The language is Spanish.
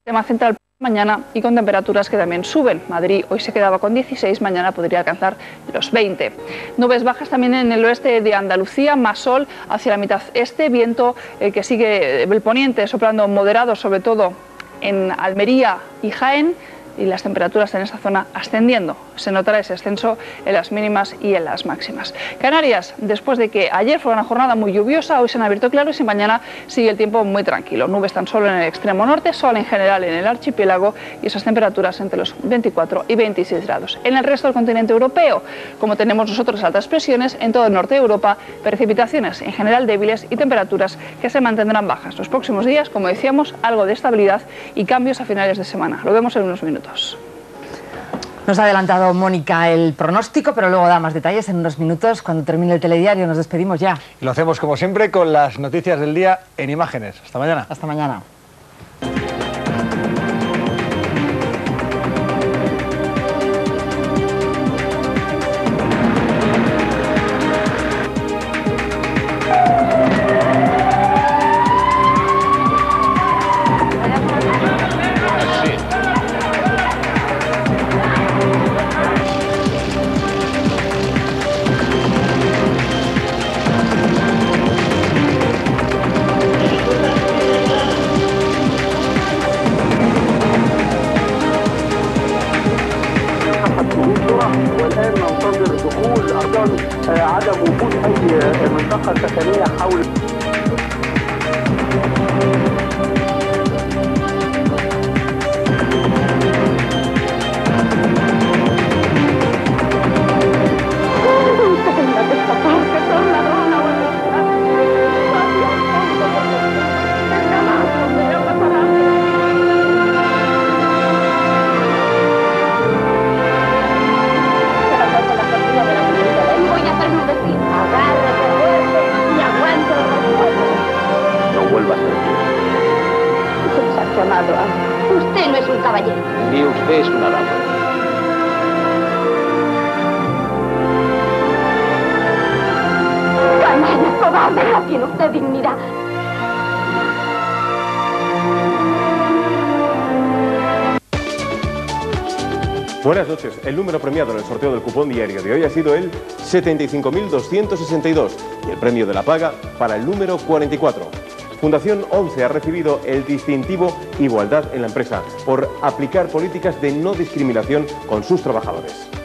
Tema central mañana y con temperaturas que también suben. Madrid hoy se quedaba con 16, mañana podría alcanzar los 20. Nubes bajas también en el oeste de Andalucía, más sol hacia la mitad este, viento que sigue el poniente soplando moderado, sobre todo en Almería y Jaén, y las temperaturas en esta zona ascendiendo. Se notará ese ascenso en las mínimas y en las máximas. Canarias, después de que ayer fue una jornada muy lluviosa, hoy se han abierto claros y mañana sigue el tiempo muy tranquilo. Nubes tan solo en el extremo norte, sol en general en el archipiélago y esas temperaturas entre los 24 y 26 grados. En el resto del continente europeo, como tenemos nosotros altas presiones, en todo el norte de Europa, precipitaciones en general débiles y temperaturas que se mantendrán bajas. Los próximos días, como decíamos, algo de estabilidad y cambios a finales de semana. Lo vemos en unos minutos. Nos ha adelantado Mónica el pronóstico, pero luego da más detalles en unos minutos. Cuando termine el telediario nos despedimos ya. Lo hacemos como siempre con las noticias del día en imágenes. Hasta mañana. Hasta mañana. والآن ننتظر دخول أرقام عدم وجود أي منطقة سكنية حول Usted no es un caballero. Ni usted es una dama. ¡Canalla, cobarde! No tiene usted dignidad. Buenas noches. El número premiado en el sorteo del cupón diario de hoy ha sido el 75.262 y el premio de la paga para el número 44. Fundación 11 ha recibido el distintivo Igualdad en la Empresa por aplicar políticas de no discriminación con sus trabajadores.